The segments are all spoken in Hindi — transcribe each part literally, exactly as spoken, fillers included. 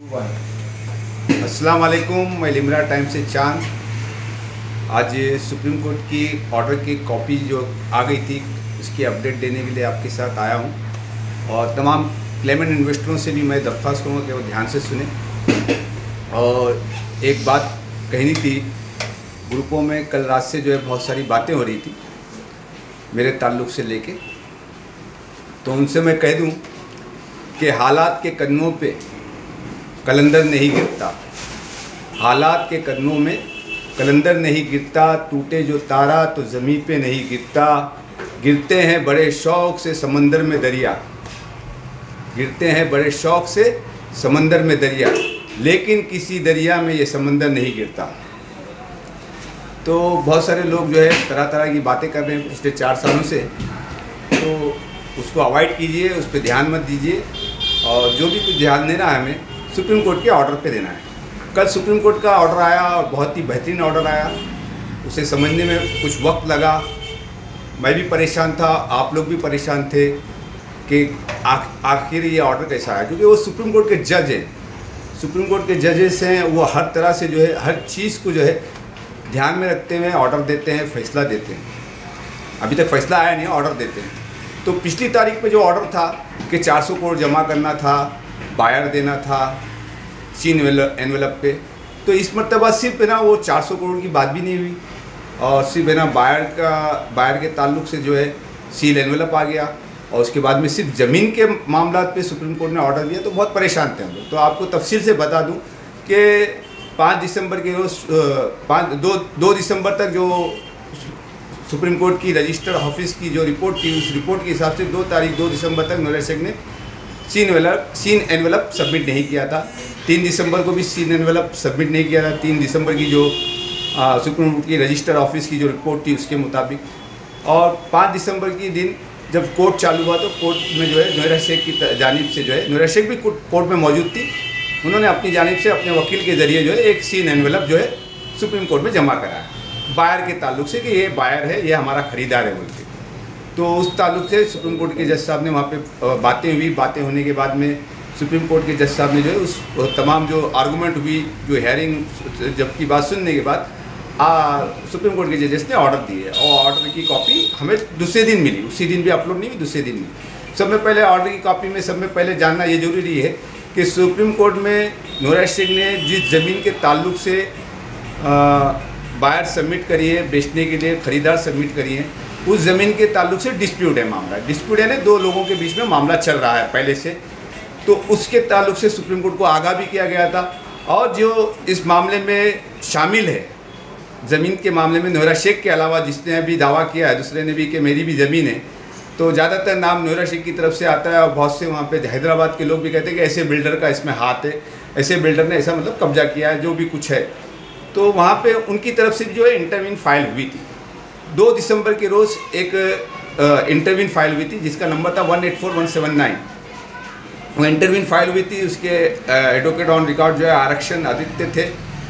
अस्सलाम वालेकुम, मैं लिमरा टाइम से चांद। आज सुप्रीम कोर्ट की ऑर्डर की कॉपी जो आ गई थी उसकी अपडेट देने के लिए आपके साथ आया हूं और तमाम क्लेमेंट इन्वेस्टरों से भी मैं दरख्वास्त करूँगा कि वो ध्यान से सुने। और एक बात कहनी थी, ग्रुपों में कल रात से जो है बहुत सारी बातें हो रही थी मेरे ताल्लुक़ से लेके, तो उनसे मैं कह दूं कि हालात के कदमों पे कलंदर नहीं गिरता, हालात के कदमों में कलंदर नहीं गिरता, टूटे जो तारा तो ज़मीन पे नहीं गिरता, गिरते हैं बड़े शौक़ से समंदर में दरिया, गिरते हैं बड़े शौक़ से समंदर में दरिया, लेकिन किसी दरिया में ये समंदर नहीं गिरता। तो बहुत सारे लोग जो है तरह तरह की बातें कर रहे हैं पिछले चार सालों से, तो उसको अवॉइड कीजिए, उस पर ध्यान मत दीजिए। और जो भी कुछ ध्यान देना है हमें सुप्रीम कोर्ट के ऑर्डर पे देना है। कल सुप्रीम कोर्ट का ऑर्डर आया और बहुत ही बेहतरीन ऑर्डर आया, उसे समझने में कुछ वक्त लगा। मैं भी परेशान था, आप लोग भी परेशान थे कि आखिर ये ऑर्डर कैसा आया, क्योंकि वो सुप्रीम कोर्ट के जज हैं, सुप्रीम कोर्ट के जजेस हैं, वो हर तरह से जो है हर चीज़ को जो है ध्यान में रखते हुए ऑर्डर देते हैं, फैसला देते हैं। अभी तक फैसला आया नहीं, ऑर्डर देते हैं। तो पिछली तारीख पे जो ऑर्डर था कि चार सौ करोड़ जमा करना था, बायर देना था सीन एनवेलप पे, तो इस मरतबा सिर्फ है ना वो चार सौ करोड़ की बात भी नहीं हुई और सिर्फ है ना बायर का बायर के ताल्लुक से जो है सील एनवेलप आ गया और उसके बाद में सिर्फ ज़मीन के मामला पे सुप्रीम कोर्ट ने ऑर्डर दिया। तो बहुत परेशान थे हम लोग। तो आपको तफसील से बता दूं कि पाँच दिसंबर के रोज़ पाँच दो दो दिसंबर तक जो सुप्रीम कोर्ट की रजिस्टर्ड ऑफिस की जो रिपोर्ट थी, उस रिपोर्ट के हिसाब से दो तारीख दो दिसंबर तक नोरा शेख ने scene envelope scene envelope submit नहीं किया था। तीन दिसंबर को भी सीन एनवेलप सबमिट नहीं किया था, तीन दिसंबर की जो आ, सुप्रीम कोर्ट की रजिस्टर्ड ऑफिस की जो रिपोर्ट थी उसके मुताबिक। और पाँच दिसंबर की दिन जब कोर्ट चालू हुआ तो कोर्ट में जो है नोरा शेख की जानिब से जो है, नोरा शेख भी कोर्ट में मौजूद थी, उन्होंने अपनी जानिब से अपने वकील के ज़रिए जो है एक सीन एनवेलप जो है सुप्रीम कोर्ट में जमा कराया बायर के ताल्लुक से कि ये बायर है, ये हमारा ख़रीदार है बोलते। तो उस ताल्लुक से सुप्रीम कोर्ट के जज साहब ने वहाँ पे बातें हुई, बातें होने के बाद में सुप्रीम कोर्ट के जज साहब ने जो है उस तमाम जो आर्गूमेंट हुई, जो हेयरिंग जबकि बात सुनने के बाद सुप्रीम कोर्ट के जजेस ने ऑर्डर दिए और ऑर्डर की कॉपी हमें दूसरे दिन मिली, उसी दिन भी अपलोड नहीं हुई, दूसरे दिन मिली। सब में पहले ऑर्डर की कॉपी में सब में पहले जानना ये ज़रूरी है कि सुप्रीम कोर्ट में नोरा शेख ने जिस ज़मीन के ताल्लुक से बायर सबमिट करी है, बेचने के लिए ख़रीदार सबमिट करी है, उस ज़मीन के ताल्लुक से डिस्प्यूट है मामला। डिस्प्यूट यानी दो लोगों के बीच में मामला चल रहा है पहले से, तो उसके ताल्लुक से सुप्रीम कोर्ट को आगाह भी किया गया था। और जो इस मामले में शामिल है, ज़मीन के मामले में नोरा शेख के अलावा जिसने अभी दावा किया है, दूसरे ने भी कि मेरी भी ज़मीन है, तो ज़्यादातर नाम नोरा शेख की तरफ से आता है और बहुत से वहाँ पे हैदराबाद के लोग भी कहते हैं कि ऐसे बिल्डर का इसमें हाथ है, ऐसे बिल्डर ने ऐसा मतलब कब्जा किया है, जो भी कुछ है। तो वहाँ पे उनकी तरफ से जो है इंटरवीन फाइल हुई थी। दो दिसंबर के रोज़ एक इंटरवीन फाइल हुई थी जिसका नंबर था one eight four one seven nine. वो इंटरवीन फाइल हुई थी, उसके एडवोकेट ऑन रिकॉर्ड जो है आरक्षण आदित्य थे,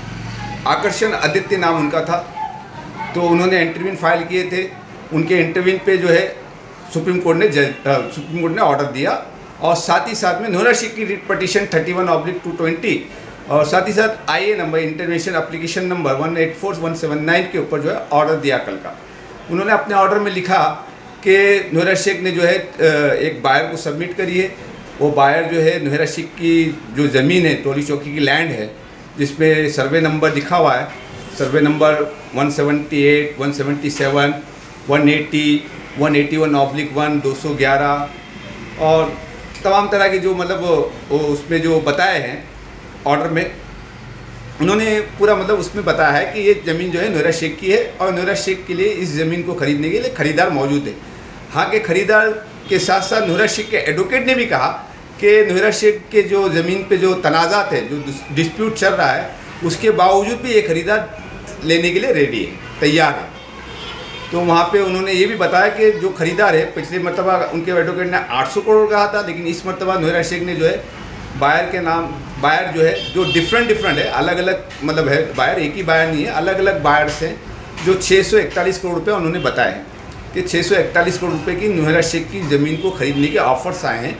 आकर्षण आदित्य नाम उनका था। तो उन्होंने इंटरवीन फाइल किए थे, उनके इंटरवीन पे जो है सुप्रीम कोर्ट ने जज सुप्रीम कोर्ट ने ऑर्डर दिया और साथ ही साथ में नोरा शेख की writ petition thirty one oblique two twenty और साथ ही साथ I A number intervention application number one eight four one seven nine के ऊपर जो है ऑर्डर दिया कल का। उन्होंने अपने ऑर्डर में लिखा कि नोरा शेख ने जो है एक बायर को सबमिट करी है, वो बायर जो है नोरा शेख की जो ज़मीन है, टोली चौकी की लैंड है, जिसपे सर्वे नंबर लिखा हुआ है, survey number one seventy eight, one seventy seven, one eighty, one eighty one oblique one, दो सौ ग्यारह और तमाम तरह के जो मतलब वो उसमें जो बताए हैं ऑर्डर में, उन्होंने पूरा मतलब उसमें बताया है कि ये ज़मीन जो है नोरा शेख की है और नोरा शेख के लिए इस ज़मीन को ख़रीदने के लिए ख़रीदार मौजूद है। हाँ के ख़रीदार के साथ साथ नोरा शेख के एडवोकेट ने भी कहा कि नोरा शेख के जो ज़मीन पे जो तनाज़ात है, जो डिस्प्यूट चल रहा है, उसके बावजूद भी ये ख़रीदार लेने के लिए रेडी है, तैयार है। तो वहाँ पे उन्होंने ये भी बताया कि जो ख़रीदार है, पिछले मरतबा उनके एडवोकेट ने आठ सौ करोड़ कहा था, लेकिन इस मरतबा नोरा शेख ने जो है बायर के नाम बायर जो है जो डिफरेंट डिफरेंट है, अलग अलग मतलब है बायर, एक ही बायर नहीं है, अलग अलग बायर्स हैं, जो छः सौ इकतालीस करोड़ रुपये उन्होंने बताए हैं कि छः सौ इकतालीस करोड़ रुपये की नोरा शेख की ज़मीन को ख़रीदने के ऑफ़र्स आए हैं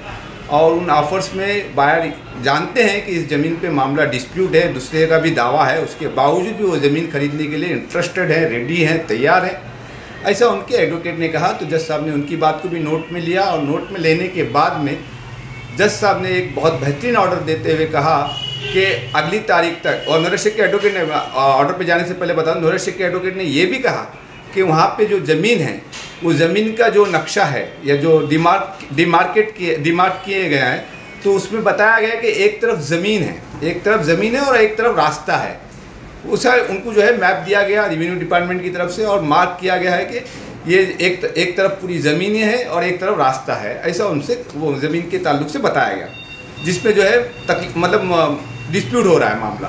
और उन ऑफर्स में बायर जानते हैं कि इस ज़मीन पे मामला डिस्प्यूट है, दूसरे का भी दावा है, उसके बावजूद भी वो ज़मीन खरीदने के लिए इंटरेस्टेड है, रेडी हैं, तैयार हैं, ऐसा उनके एडवोकेट ने कहा। तो जज साहब ने उनकी बात को भी नोट में लिया और नोट में लेने के बाद में जज साहब ने एक बहुत बेहतरीन ऑर्डर देते हुए कहा कि अगली तारीख तक, और नौरेश शेख के एडवोकेट ने ऑर्डर पे जाने से पहले बताऊं, नौरेश शेख के एडवोकेट ने ये भी कहा कि वहाँ पे जो ज़मीन है वो ज़मीन का जो नक्शा है या जो डिमार्क डिमार्केट किए डिमार्क किए गए हैं, तो उसमें बताया गया कि एक तरफ ज़मीन है, एक तरफ ज़मीन है और एक तरफ रास्ता है। उसे उनको जो है मैप दिया गया रेवेन्यू डिपार्टमेंट की तरफ से और मार्क किया गया है कि ये एक एक तरफ पूरी ज़मीन है और एक तरफ रास्ता है, ऐसा उनसे वो ज़मीन के ताल्लुक से बताया गया, जिसपे जो है तक मतलब डिस्प्यूट हो रहा है मामला।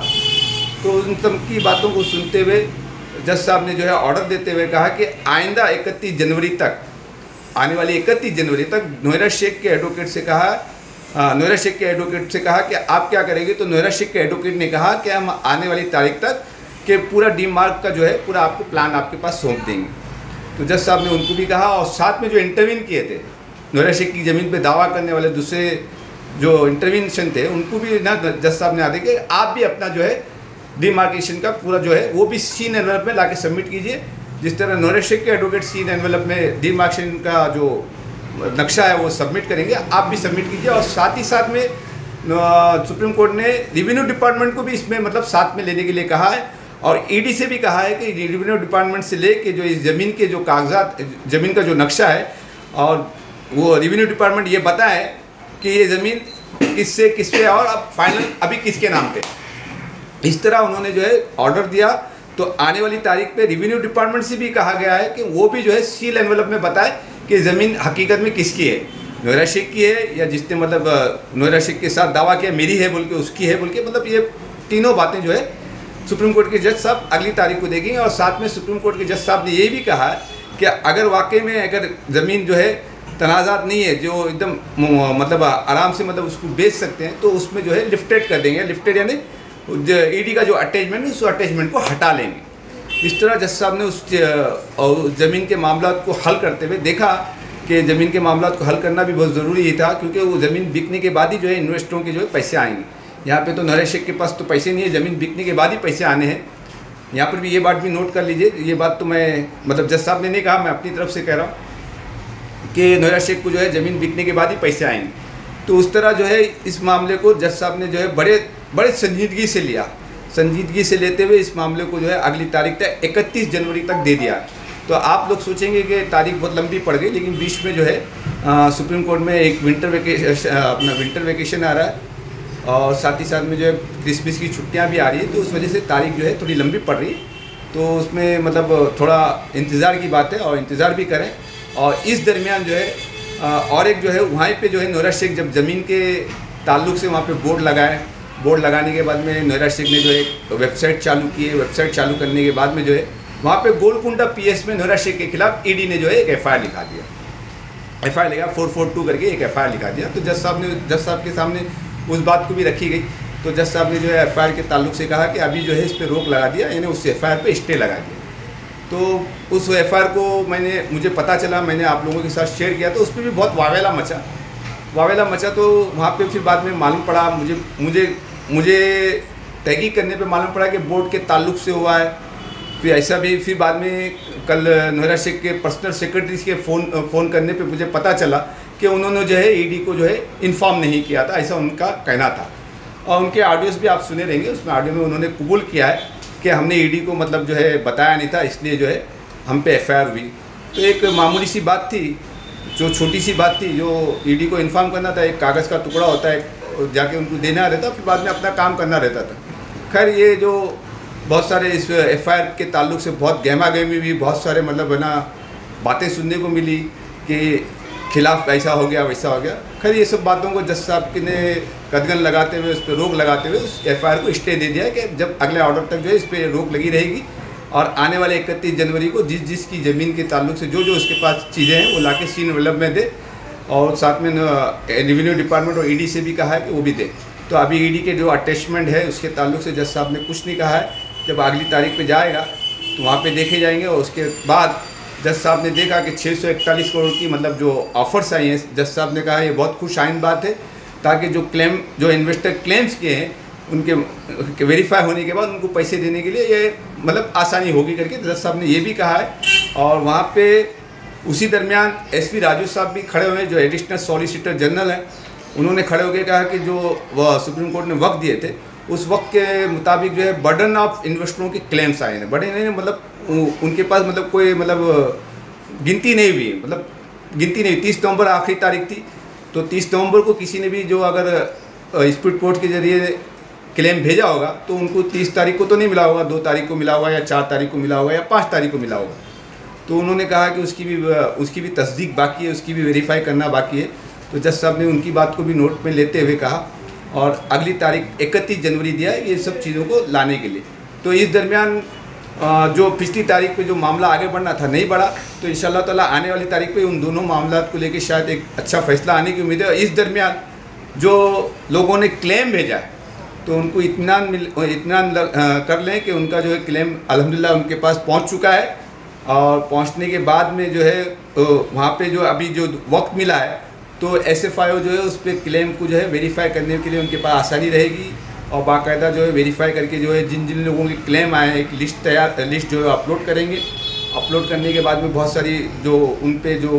तो उन सब की बातों को सुनते हुए जज साहब ने जो है ऑर्डर देते हुए कहा कि आइंदा इकतीस जनवरी तक, आने वाली इकतीस जनवरी तक नौरेश शेख के एडवोकेट से कहा नौरेश शेख के एडवोकेट से कहा कि आप क्या करेंगे। तो नौरेश शेख के एडवोकेट ने कहा कि हम आने वाली तारीख तक के पूरा डी मार्क का जो है पूरा आपको प्लान आपके पास सौंप देंगे। तो जज साहब ने उनको भी कहा और साथ में जो इंटरवीन किए थे नौरेश शेख की ज़मीन पे दावा करने वाले दूसरे जो इंटरवेंशन थे उनको भी ना जज साहब ने आदे कि आप भी अपना जो है डिमार्केशन का पूरा जो है वो भी सीन एनवेलप में लाके सबमिट कीजिए। जिस तरह नौरेश शेख के एडवोकेट सीन एनवेलप में डिमार्केशन का जो नक्शा है वो सबमिट करेंगे, आप भी सबमिट कीजिए। और साथ ही साथ में सुप्रीम कोर्ट ने रेवेन्यू डिपार्टमेंट को भी इसमें मतलब साथ में लेने के लिए कहा है और ईडी से भी कहा है कि रेवेन्यू डिपार्टमेंट से लेके जो इस ज़मीन के जो कागजात, ज़मीन का जो नक्शा है, और वो रेवेन्यू डिपार्टमेंट ये बताए कि ये ज़मीन किससे किस पे और अब फाइनल अभी किसके नाम पे। इस तरह उन्होंने जो है ऑर्डर दिया। तो आने वाली तारीख पे रेवेन्यू डिपार्टमेंट से भी कहा गया है कि वो भी जो है सील एनवेलप में बताए कि ज़मीन हकीकत में किसकी है, नौरेश शेख की है या जिसने मतलब नौरेश शेख के साथ दावा किया मेरी है बोल के, उसकी है बोल के, मतलब ये तीनों बातें जो है सुप्रीम कोर्ट के जज साहब अगली तारीख को देखेंगे। और साथ में सुप्रीम कोर्ट के जज साहब ने ये भी कहा कि अगर वाकई में अगर ज़मीन जो है तनाज़ात नहीं है, जो एकदम मतलब आराम से मतलब उसको बेच सकते हैं, तो उसमें जो है लिफ्टेड कर देंगे। लिफ्टेड यानी ईडी का जो अटैचमेंट है उस अटैचमेंट को हटा लेंगे। इस तरह जज साहब ने उस ज़मीन के मामला को हल करते हुए देखा कि ज़मीन के मामला को हल करना भी बहुत ज़रूरी ही था, क्योंकि वो ज़मीन बिकने के बाद ही जो है इन्वेस्टरों के जो है पैसे आएंगे। यहाँ पे तो नौरेश शेख के पास तो पैसे नहीं है, ज़मीन बिकने के बाद ही पैसे आने हैं। यहाँ पर भी ये बात भी नोट कर लीजिए, ये बात तो मैं मतलब जज साहब ने नहीं कहा, मैं अपनी तरफ से कह रहा हूँ कि नौरेश शेख को जो है ज़मीन बिकने के बाद ही पैसे आएंगे। तो उस तरह जो है इस मामले को जज साहब ने जो है बड़े बड़े संजीदगी से लिया, संजीदगी से लेते हुए इस मामले को जो है अगली तारीख तक इकतीस जनवरी तक दे दिया। तो आप लोग सोचेंगे कि तारीख बहुत लंबी पड़ गई, लेकिन बीच में जो है आ, सुप्रीम कोर्ट में एक विंटर वेकेशन अपना विंटर वेकेशन आ रहा है और साथ ही साथ में जो है क्रिसमस की छुट्टियां भी आ रही है, तो उस वजह से तारीख जो है थोड़ी लंबी पड़ रही है। तो उसमें मतलब थोड़ा इंतज़ार की बात है और इंतज़ार भी करें। और इस दरमियान जो है और एक जो है वहाँ पे जो है नौरेश शेख जब ज़मीन के ताल्लुक से वहाँ पे बोर्ड लगाए, बोर्ड लगाने के बाद में नौरेश शेख ने जो है वेबसाइट चालू की है। वेबसाइट चालू करने के बाद में जो है वहाँ पे गोलकुंडा पीएस में नौरेश शेख के खिलाफ ईडी ने जो है एक एफआईआर लिखा दिया, एफआईआर लिखा फोर फोर टू करके एक एफआईआर लिखा दिया। तो जज साहब ने जज साहब के सामने उस बात को भी रखी गई। तो जज साहब ने जो है एफआईआर के ताल्लुक से कहा कि अभी जो है इस पर रोक लगा दिया, यानी उस एफआईआर पे स्टे लगा दिया। तो उस एफआईआर को मैंने मुझे पता चला, मैंने आप लोगों के साथ शेयर किया, तो उस पर भी बहुत वावेला मचा वावेला मचा तो वहाँ पे फिर बाद में मालूम पड़ा मुझे मुझे मुझे तहकीक करने पे मालूम पड़ा कि बोर्ड के ताल्लुक से हुआ है। फिर ऐसा भी फिर बाद में कल नौरेश शेख के पर्सनल सेक्रेटरी के फ़ोन फ़ोन करने पे मुझे पता चला कि उन्होंने जो है ईडी को जो है इन्फॉर्म नहीं किया था, ऐसा उनका कहना था। और उनके ऑडियोज़ भी आप सुने रहेंगे, उसमें ऑडियो में उन्होंने कबूल किया है कि हमने ईडी को मतलब जो है बताया नहीं था, इसलिए जो है हम पे एफआईआर हुई। तो एक मामूली सी बात थी, जो छोटी सी बात थी, जो ईडी को इन्फॉर्म करना था, एक कागज़ का टुकड़ा होता है जाके उनको देना रहता, फिर बाद में अपना काम करना रहता था। खैर ये जो बहुत सारे इस एफआईआर के ताल्लुक से बहुत गहमा गहमी भी बहुत सारे मतलब है ना बातें सुनने को मिली कि खिलाफ ऐसा हो गया वैसा हो गया। खैर ये सब बातों को जज साहब ने कदगन लगाते हुए उस पर रोक लगाते हुए उस एफआईआर को स्टे दे दिया कि जब अगले ऑर्डर तक जो है इस पर रोक लगी रहेगी और आने वाले इकतीस जनवरी को जिस जिसकी ज़मीन के ताल्लुक से जो जो उसके पास चीज़ें हैं वो लाके सीन एनवेलप में दे। और साथ में रेवेन्यू डिपार्टमेंट और ईडी से भी कहा है कि वो भी दे। तो अभी ईडी के जो अटैचमेंट है उसके ताल्लुक से जज साहब ने कुछ नहीं कहा है। जब अगली तारीख पे जाएगा तो वहाँ पे देखे जाएंगे और उसके बाद जज साहब ने देखा कि छः सौ इकतालीस करोड़ की मतलब जो ऑफर्स आई हैं, जज साहब ने कहा ये बहुत खुश आइन बात है ताकि जो क्लेम जो इन्वेस्टर क्लेम्स किए हैं उनके वेरीफाई होने के बाद उनको पैसे देने के लिए ये मतलब आसानी होगी करके जज साहब ने ये भी कहा है। और वहाँ पे उसी दरमियान एस वी राजू साहब भी खड़े हुए हैं जो एडिशनल सॉलिसिटर जनरल हैं। उन्होंने खड़े होकर कहा कि जो वह सुप्रीम कोर्ट ने वक्त दिए थे उस वक्त के मुताबिक जो है बर्डन ऑफ इन्वेस्टरों के क्लेम्स आए हैं, बड़े नहीं मतलब उनके पास मतलब कोई मतलब गिनती नहीं हुई, मतलब गिनती नहीं। तीस नवंबर आखिरी तारीख थी, तो तीस नवंबर को किसी ने भी जो अगर स्पीड पोर्ट के जरिए क्लेम भेजा होगा तो उनको तीस तारीख को तो नहीं मिला होगा, दो तारीख को मिला होगा या चार तारीख को मिला होगा या पाँच तारीख को मिला होगा। तो उन्होंने कहा कि उसकी भी उसकी भी तस्दीक बाकी है, उसकी भी वेरीफाई करना बाकी है। तो जज साहब ने उनकी बात को भी नोट में लेते हुए कहा और अगली तारीख इकतीस जनवरी दिया है ये सब चीज़ों को लाने के लिए। तो इस दरमियान जो पिछली तारीख पे जो मामला आगे बढ़ना था नहीं बढ़ा, तो इंशाल्लाह ताला आने वाली तारीख पे उन दोनों मामलों को लेकर शायद एक अच्छा फैसला आने की उम्मीद है। इस दरमियान जो लोगों ने क्लेम भेजा है तो उनको इत्मीनान मिल इत्मीनान कर लें कि उनका जो है क्लेम अल्हम्दुलिल्लाह उनके पास पहुंच चुका है। और पहुंचने के बाद में जो है वहाँ पे जो अभी जो वक्त मिला है तो एस एफ आई ओ जो है उस पर क्लेम को जो है वेरीफाई करने के लिए उनके पास आसानी रहेगी और बाकायदा जो है वेरीफाई करके जो है जिन जिन लोगों के क्लेम आए हैं एक लिस्ट तैयार लिस्ट जो है अपलोड करेंगे। अपलोड करने के बाद में बहुत सारी जो उन पे जो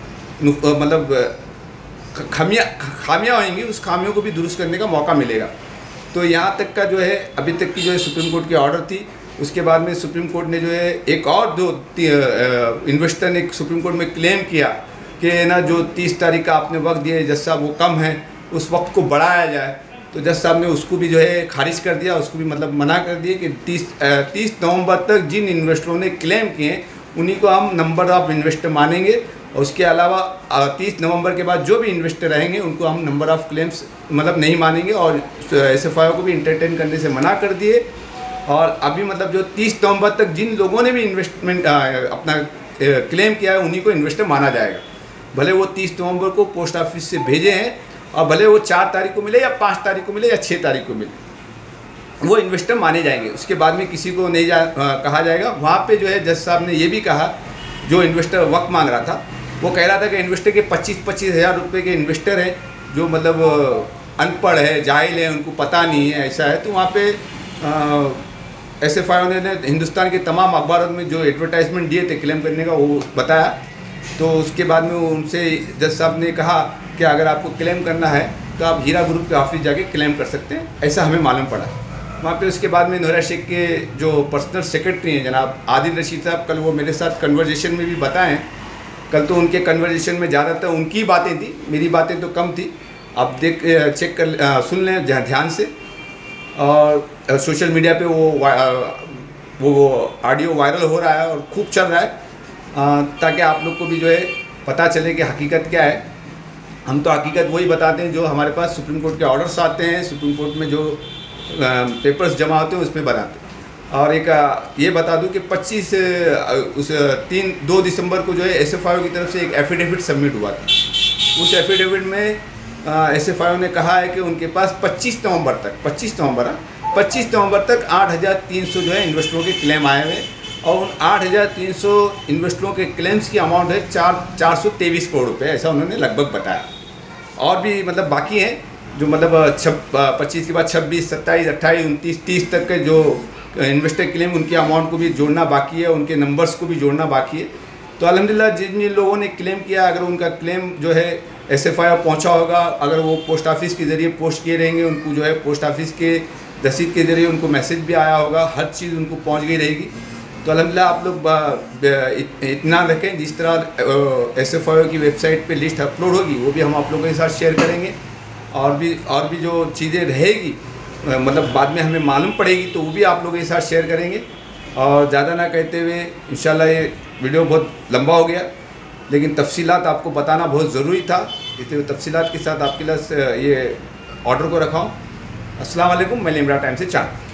मतलब खामियाँ खामियाँ होंगी उस खामियों को भी दुरुस्त करने का मौका मिलेगा। तो यहाँ तक का जो है अभी तक की जो है सुप्रीम कोर्ट की ऑर्डर थी। उसके बाद में सुप्रीम कोर्ट ने जो है एक और जो इन्वेस्टर ने सुप्रीम कोर्ट में क्लेम किया कि ना जो तीस तारीख का आपने वक्त दिया जज साहब वो कम है, उस वक्त को बढ़ाया जाए। तो जज साहब ने उसको भी जो है खारिज कर दिया, उसको भी मतलब मना कर दिया कि तीस तीस नवंबर तक जिन इन्वेस्टरों ने क्लेम किए उन्हीं को हम नंबर ऑफ़ इन्वेस्टर मानेंगे और उसके अलावा तीस नवंबर के बाद जो भी इन्वेस्टर रहेंगे उनको हम नंबर ऑफ़ क्लेम्स मतलब नहीं मानेंगे और एस एफ आई ओ को भी इंटरटेन करने से मना कर दिए। और अभी मतलब जो तीस नवंबर तक जिन लोगों ने भी इन्वेस्टमेंट अपना क्लेम किया है उन्हीं को इन्वेस्टर माना जाएगा, भले वो तीस नवंबर को पोस्ट ऑफिस से भेजे हैं और भले वो चार तारीख को मिले या पाँच तारीख को मिले या छः तारीख को मिले, वो इन्वेस्टर माने जाएंगे। उसके बाद में किसी को नहीं जा आ, कहा जाएगा। वहाँ पे जो है जज साहब ने ये भी कहा, जो इन्वेस्टर वक्त मांग रहा था वो कह रहा था कि इन्वेस्टर के पच्चीस पच्चीस हज़ार रुपये के इन्वेस्टर हैं जो मतलब अनपढ़ है, जाहिल है, उनको पता नहीं है, ऐसा है। तो वहाँ पे एस एफ आई ओ ने हिंदुस्तान के तमाम अखबारों में जो एडवर्टाइजमेंट दिए थे क्लेम करने का वो बताया। तो उसके बाद में उनसे जज साहब ने कहा कि अगर आपको क्लेम करना है तो आप हीरा ग्रुप के ऑफिस जाके क्लेम कर सकते हैं, ऐसा हमें मालूम पड़ा। वहाँ पे उसके बाद में नोहरा शेख के जो पर्सनल सेक्रेटरी हैं जनाब आदिल रशीद साहब, कल वो मेरे साथ कन्वर्जेशन में भी बताएं। कल तो उनके कन्वर्जेशन में ज़्यादातर उनकी बातें थी, मेरी बातें तो कम थी। आप देख चेक कर आ, सुन लें ध्यान से। और सोशल मीडिया पे वो वो वो ऑडियो वायरल हो रहा है और खूब चल रहा है, आ, ताकि आप लोग को भी जो है पता चले कि हकीकत क्या है। हम तो हकीकत वही बताते हैं जो हमारे पास सुप्रीम कोर्ट के ऑर्डर्स आते हैं, सुप्रीम कोर्ट में जो आ, पेपर्स जमा होते हैं उसमें बताते हैं। और एक आ, ये बता दूं कि पच्चीस उस तीन दो दिसंबर को जो है एस एफ आई ओ की तरफ से एक एफिडेविट सबमिट हुआ था। उस एफिडेविट में एस एफ आई ओ ने कहा है कि उनके पास पच्चीस नवंबर तक पच्चीस नवंबर पच्चीस नवंबर तक आठ हज़ार तीन सौ जो है इन्वेस्टरों के क्लेम आए हुए और उन आठ हज़ार तीन सौ इन्वेस्टरों के क्लेम्स की अमाउंट है चार चार सौ तेईस करोड़ रुपए, ऐसा उन्होंने लगभग बताया। और भी मतलब बाकी हैं जो मतलब छब पच्चीस के बाद छब्बीस सत्ताईस अट्ठाईस उनतीस तीस तक के जो इन्वेस्टर क्लेम उनकी अमाउंट को भी जोड़ना बाकी है, उनके नंबर्स को भी जोड़ना बाकी है। तो अल्हम्दुलिल्लाह जिन जिन लोगों ने क्लेम किया, अगर उनका क्लेम जो है एस एफ आई ओ पहुँचा होगा, अगर वो पोस्ट ऑफिस के ज़रिए पोस्ट किए रहेंगे, उनको जो है पोस्ट ऑफिस के रसीद के ज़रिए उनको मैसेज भी आया होगा, हर चीज़ उनको पहुंच गई रहेगी। तो अल्हम्दुलिल्लाह आप लोग इतना रखें, जिस तरह एस एफ आई ओ की वेबसाइट पे लिस्ट अपलोड होगी वो भी हम आप लोगों के साथ शेयर करेंगे। और भी और भी जो चीज़ें रहेगी मतलब बाद में हमें मालूम पड़ेगी तो वो भी आप लोगों के साथ शेयर करेंगे। और ज़्यादा ना कहते हुए इंशाल्लाह ये वीडियो बहुत लंबा हो गया, लेकिन तफसीलात आपको बताना बहुत ज़रूरी था, इसलिए तफसीलात के साथ आपके लिए ये ऑर्डर को रखा हूँ। अस्सलाम वालेकुम, मैं लिमरा टाइम से चांद।